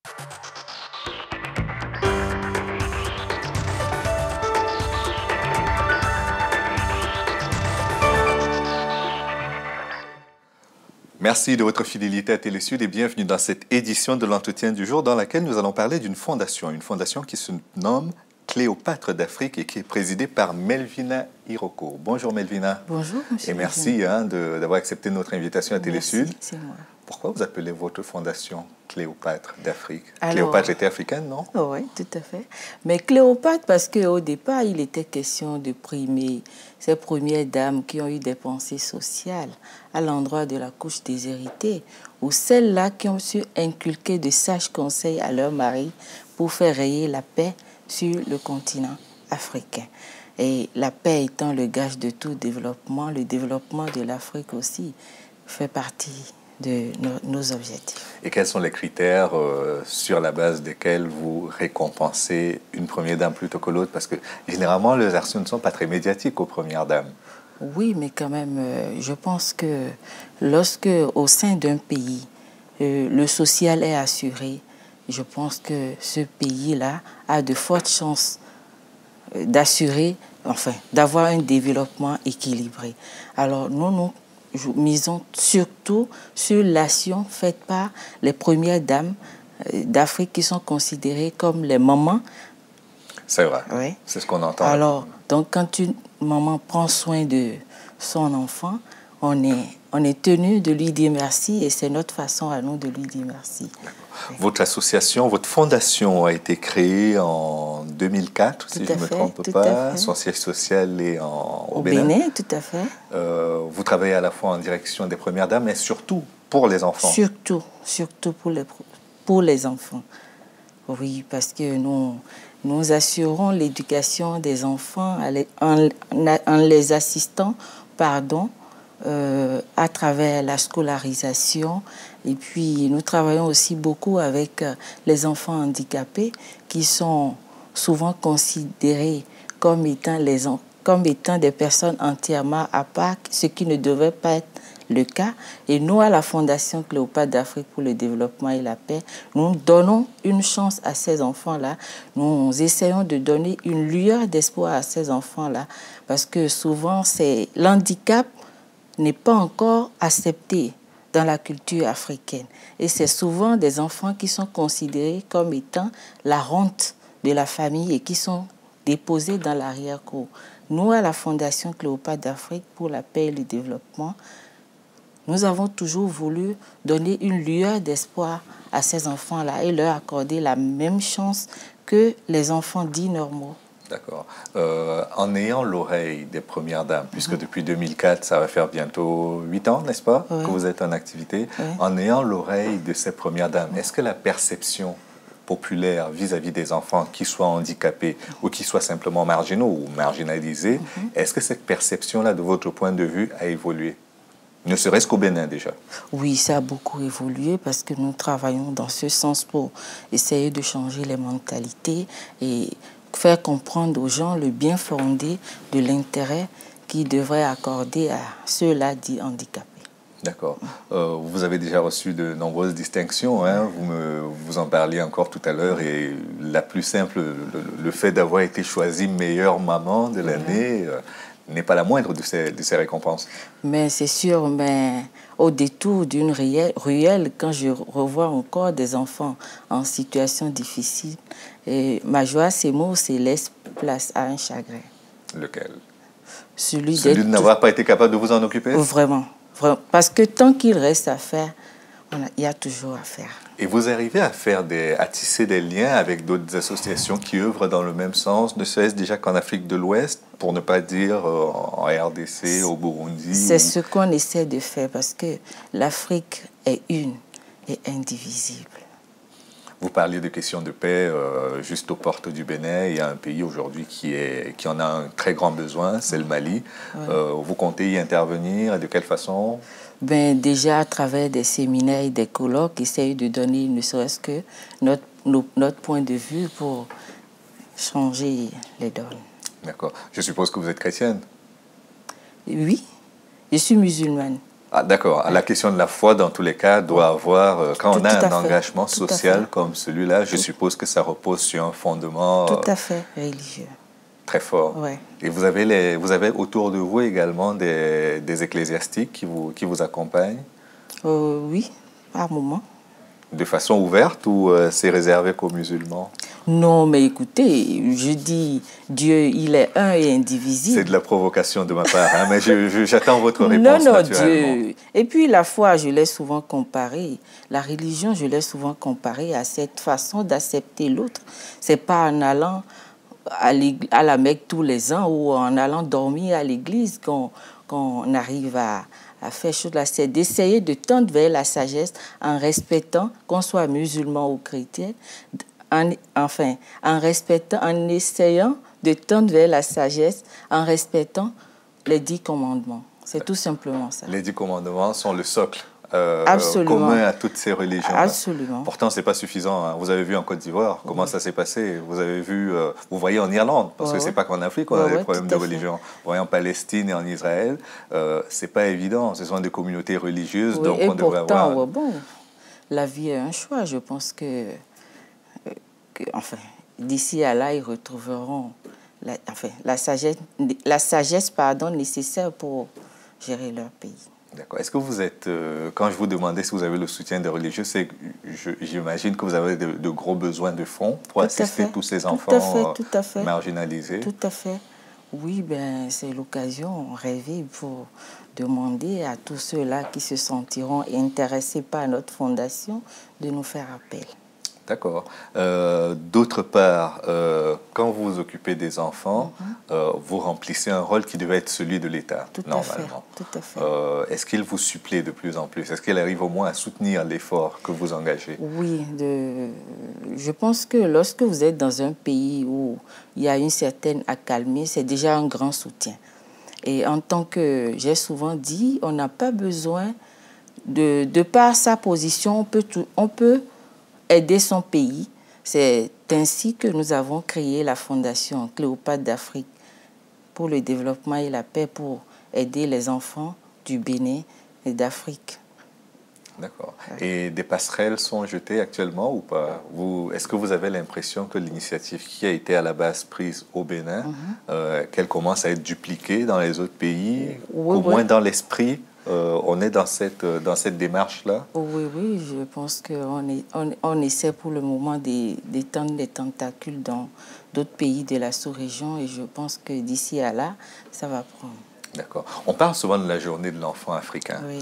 Merci de votre fidélité à Télésud et bienvenue dans cette édition de l'entretien du jour dans laquelle nous allons parler d'une fondation qui se nomme Cléopâtre d'Afrique et qui est présidée par Melvina Iroko. Bonjour Melvina. Bonjour monsieur. Et merci d'avoir accepté notre invitation à Télésud. Merci, c'est moi. Pourquoi vous appelez votre fondation Cléopâtre d'Afrique? Cléopâtre était africaine, non? Oh oui, tout à fait. Mais Cléopâtre, parce qu'au départ, il était question de primer ces premières dames qui ont eu des pensées sociales à l'endroit de la couche déshéritée, ou celles-là qui ont su inculquer de sages conseils à leur mari pour faire rayer la paix sur le continent africain. Et la paix étant le gage de tout développement, le développement de l'Afrique aussi fait partie de nos objectifs. Et quels sont les critères sur la base desquels vous récompensez une première dame plutôt que l'autre? Parce que généralement, les actions ne sont pas très médiatiques aux premières dames. Oui, mais quand même, je pense que lorsque, au sein d'un pays, le social est assuré, je pense que ce pays-là a de fortes chances d'assurer, enfin, d'avoir un développement équilibré. Alors, nous misons surtout sur l'action faite par les premières dames d'Afrique qui sont considérées comme les mamans. C'est vrai, oui. C'est ce qu'on entend. Alors, donc quand une maman prend soin de son enfant, on est tenu de lui dire merci et c'est notre façon à nous de lui dire merci. Votre association, votre fondation a été créée en 2004, si je ne me trompe pas. Son siège social est au Bénin. Tout à fait. Vous travaillez à la fois en direction des premières dames, mais surtout pour les enfants. Surtout pour les enfants. Oui, parce que nous assurons l'éducation des enfants en les assistant, à travers la scolarisation. Et puis, nous travaillons aussi beaucoup avec les enfants handicapés qui sont souvent considérés comme étant des personnes entièrement à part, ce qui ne devait pas être le cas. Et nous, à la Fondation Cléopâtre d'Afrique pour le développement et la paix, nous donnons une chance à ces enfants-là. Nous essayons de donner une lueur d'espoir à ces enfants-là parce que souvent, l'handicap n'est pas encore accepté dans la culture africaine. Et c'est souvent des enfants qui sont considérés comme étant la honte de la famille et qui sont déposés dans l'arrière-cour. Nous, à la Fondation Cléopâtre d'Afrique pour la paix et le développement, nous avons toujours voulu donner une lueur d'espoir à ces enfants-là et leur accorder la même chance que les enfants dits normaux. D'accord. En ayant l'oreille des premières dames, puisque depuis 2004, ça va faire bientôt 8 ans, n'est-ce pas, que vous êtes en activité, en ayant l'oreille de ces premières dames, est-ce que la perception populaire vis-à-vis des enfants, qui soient handicapés ou qui soient simplement marginaux ou marginalisés, est-ce que cette perception-là, de votre point de vue, a évolué? Ne serait-ce qu'au Bénin déjà. Oui, ça a beaucoup évolué parce que nous travaillons dans ce sens pour essayer de changer les mentalités et faire comprendre aux gens le bien fondé de l'intérêt qu'ils devraient accorder à ceux-là dits handicapés. D'accord. Vous avez déjà reçu de nombreuses distinctions, hein? Vous en parliez encore tout à l'heure, et la plus simple, le fait d'avoir été choisie meilleure maman de l'année n'est pas la moindre de ces récompenses. Mais c'est sûr, mais au détour d'une ruelle, quand je revois encore des enfants en situation difficile, et ma joie s'émeut, laisse place à un chagrin. Lequel? Celui de n'avoir pas été capable de vous en occuper? Vraiment. Parce que tant qu'il reste à faire, il y a toujours à faire. Et vous arrivez à tisser des liens avec d'autres associations qui œuvrent dans le même sens, ne serait-ce déjà qu'en Afrique de l'Ouest, pour ne pas dire en RDC, au Burundi? C'est ce qu'on essaie de faire parce que l'Afrique est une et indivisible. Vous parliez de questions de paix juste aux portes du Bénin. Il y a un pays aujourd'hui qui en a un très grand besoin, c'est le Mali. Vous comptez y intervenir et de quelle façon? Déjà à travers des séminaires et des colloques, essayer de donner ne serait-ce que notre point de vue pour changer les donnes. D'accord. Je suppose que vous êtes chrétienne? Oui, je suis musulmane. Ah, d'accord. La question de la foi, dans tous les cas, doit avoir, quand on a un engagement tout social comme celui-là, je suppose que ça repose sur un fondement tout à fait religieux. très fort. Ouais. Et vous avez autour de vous également des ecclésiastiques qui vous accompagnent? Oui, par moment. De façon ouverte ou c'est réservé qu'aux musulmans? Non, mais écoutez, je dis Dieu, il est un et indivisible. C'est de la provocation de ma part, hein, mais j'attends votre réponse non, naturellement. Dieu. Et puis la foi, je l'ai souvent comparée, la religion, je l'ai souvent comparée à cette façon d'accepter l'autre. C'est pas en allant à la Mecque tous les ans ou en allant dormir à l'église qu'on arrive à faire chose là. C'est d'essayer de tendre vers la sagesse en respectant, qu'on soit musulman ou chrétien, en respectant, en essayant de tendre vers la sagesse, en respectant les 10 commandements. C'est tout simplement ça. Les 10 commandements sont le socle Absolument. commun à toutes ces religions. Absolument. Pourtant, ce n'est pas suffisant, hein. Vous avez vu en Côte d'Ivoire comment ça s'est passé. Vous avez vu, vous voyez en Irlande, parce que ce n'est pas qu'en Afrique qu'on a des problèmes de religion. Vous voyez en Palestine et en Israël, ce n'est pas évident. Ce sont des communautés religieuses, donc on devrait avoir... Bon, la vie est un choix. Je pense enfin, d'ici à là, ils retrouveront la sagesse nécessaire pour gérer leur pays. D'accord. Est-ce que vous êtes, quand je vous demandais si vous avez le soutien des religieux, j'imagine que vous avez de gros besoins de fonds pour assister tous ces enfants marginalisés. Tout à fait. Oui, ben, c'est l'occasion rêvée pour demander à tous ceux-là qui se sentiront intéressés par notre fondation de nous faire appel. D'accord. D'autre part, quand vous vous occupez des enfants, vous remplissez un rôle qui devait être celui de l'État, normalement. Tout à fait. Est-ce qu'il vous supplée de plus en plus? Est-ce qu'il arrive au moins à soutenir l'effort que vous engagez? Oui, je pense que lorsque vous êtes dans un pays où il y a une certaine accalmie, c'est déjà un grand soutien. Et en tant que, j'ai souvent dit, on n'a pas besoin, de par sa position, on peut aider son pays. C'est ainsi que nous avons créé la Fondation Cléopâtre d'Afrique pour le développement et la paix, pour aider les enfants du Bénin et d'Afrique. D'accord. Et des passerelles sont jetées actuellement ou pas? Est-ce que vous avez l'impression que l'initiative qui a été à la base prise au Bénin, qu'elle commence à être dupliquée dans les autres pays, au moins dans l'esprit? On est dans cette démarche-là? Oui, je pense qu'on essaie pour le moment d'étendre les tentacules dans d'autres pays de la sous-région et je pense que d'ici à là, ça va prendre. D'accord. On parle souvent de la journée de l'enfant africain. Oui.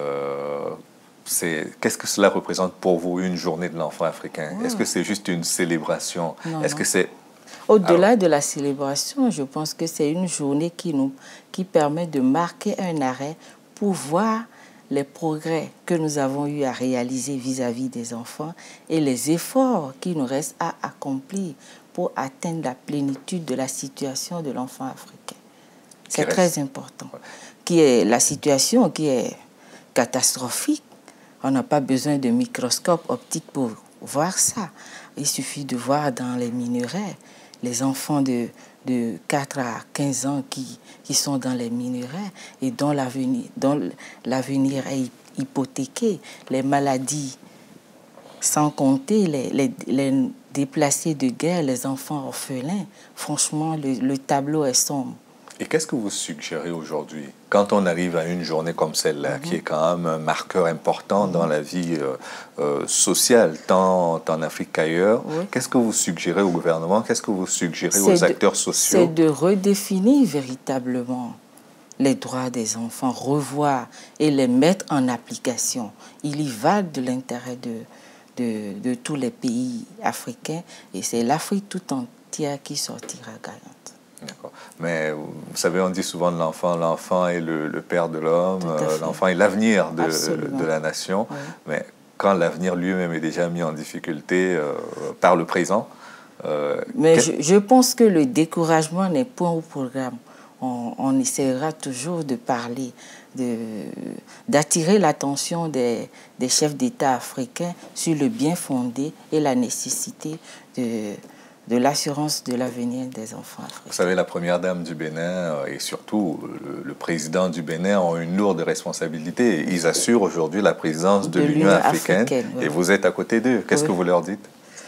Qu'est-ce que cela représente pour vous, une journée de l'enfant africain? Est-ce que c'est juste une célébration? Est-ce que c'est... Au-delà de la célébration, je pense que c'est une journée qui permet de marquer un arrêt pour voir les progrès que nous avons eu à réaliser vis-à-vis des enfants et les efforts qu'il nous reste à accomplir pour atteindre la plénitude de la situation de l'enfant africain. C'est très important. La situation qui est catastrophique, on n'a pas besoin de microscope optique pour voir ça. Il suffit de voir dans les minerais les enfants de 4 à 15 ans qui sont dans les minerais et dont l'avenir est hypothéqué, les maladies, sans compter les déplacés de guerre, les enfants orphelins. Franchement, le tableau est sombre. Et qu'est-ce que vous suggérez aujourd'hui, quand on arrive à une journée comme celle-là, qui est quand même un marqueur important dans la vie sociale, tant en Afrique qu'ailleurs? Qu'est-ce que vous suggérez au gouvernement? Qu'est-ce que vous suggérez aux acteurs sociaux? C'est de redéfinir véritablement les droits des enfants, revoir et les mettre en application. Il y va de l'intérêt de tous les pays africains et c'est l'Afrique tout entière qui sortira gagnante. D'accord. Mais vous savez, on dit souvent de l'enfant est le père de l'homme, l'enfant est l'avenir de la nation. Oui. Mais quand l'avenir lui-même est déjà mis en difficulté par le présent... Mais je pense que le découragement n'est point au programme. On essaiera toujours de parler, d'attirer l'attention des chefs d'État africains sur le bien fondé et la nécessité de l'assurance de l'avenir des enfants africains. Vous savez, la première dame du Bénin et surtout le président du Bénin ont une lourde responsabilité. Ils assurent aujourd'hui la présidence de l'Union africaine oui. Et vous êtes à côté d'eux. Qu'est-ce que vous leur dites?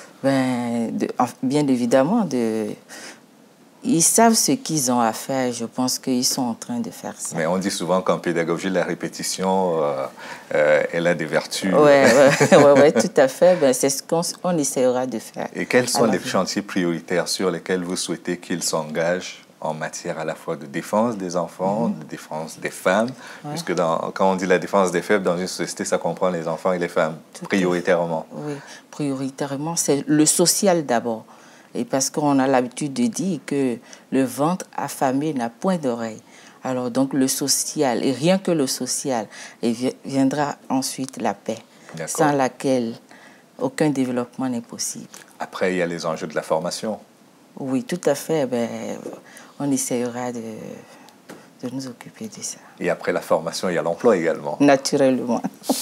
Bien évidemment, ils savent ce qu'ils ont à faire. Je pense qu'ils sont en train de faire ça. Mais on dit souvent qu'en pédagogie, la répétition, elle a des vertus. Oui, tout à fait. C'est ce qu'on essaiera de faire. Et quels sont les chantiers prioritaires sur lesquels vous souhaitez qu'ils s'engagent en matière à la fois de défense des enfants, de défense des femmes, puisque quand on dit la défense des faibles dans une société, ça comprend les enfants et les femmes, prioritairement. Oui, prioritairement, c'est le social d'abord. Et parce qu'on a l'habitude de dire que le ventre affamé n'a point d'oreille. Alors donc le social, et rien que le social, et viendra ensuite la paix, sans laquelle aucun développement n'est possible. Après, il y a les enjeux de la formation. Oui, tout à fait. On essaiera de nous occuper de ça. Et après la formation, il y a l'emploi également. Naturellement.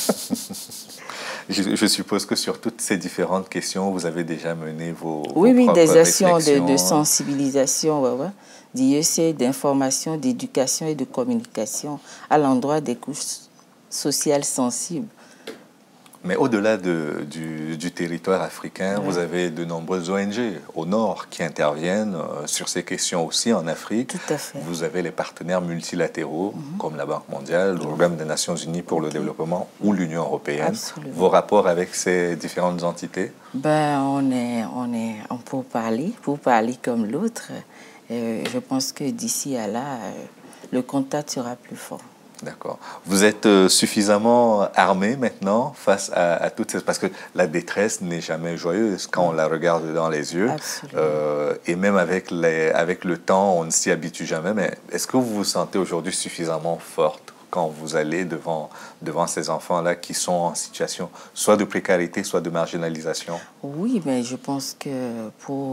Je suppose que sur toutes ces différentes questions, vous avez déjà mené vos des actions de sensibilisation, d'information, d'éducation et de communication à l'endroit des couches sociales sensibles. Mais au-delà du territoire africain, vous avez de nombreuses ONG au nord qui interviennent sur ces questions aussi en Afrique. Tout à fait. Vous avez les partenaires multilatéraux comme la Banque mondiale, le Programme des Nations Unies pour le développement ou l'Union européenne. Absolument. Vos rapports avec ces différentes entités? On peut parler comme l'autre. Je pense que d'ici à là, le contact sera plus fort. D'accord. Vous êtes suffisamment armé maintenant face à toutes ces... Parce que la détresse n'est jamais joyeuse quand on la regarde dans les yeux. Et même avec le temps, on ne s'y habitue jamais. Mais est-ce que vous vous sentez aujourd'hui suffisamment forte quand vous allez devant ces enfants-là qui sont en situation soit de précarité, soit de marginalisation? Oui, mais je pense que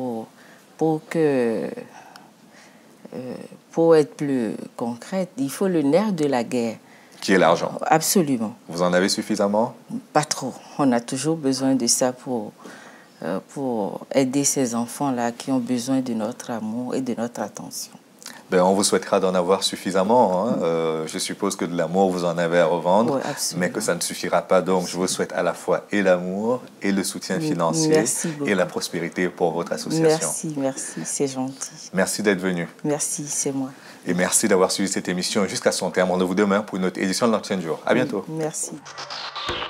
pour être plus concrète, il faut le nerf de la guerre. Qui est l'argent? Absolument. Vous en avez suffisamment? Pas trop. On a toujours besoin de ça pour aider ces enfants-là qui ont besoin de notre amour et de notre attention. On vous souhaitera d'en avoir suffisamment. Je suppose que de l'amour, vous en avez à revendre, mais que ça ne suffira pas. Donc, je vous souhaite à la fois et l'amour et le soutien financier et la prospérité pour votre association. Merci, c'est gentil. Merci d'être venu. Merci, c'est moi. Et merci d'avoir suivi cette émission jusqu'à son terme. Rendez-vous demain pour une autre édition de l'Ancien Jour. À bientôt. Merci.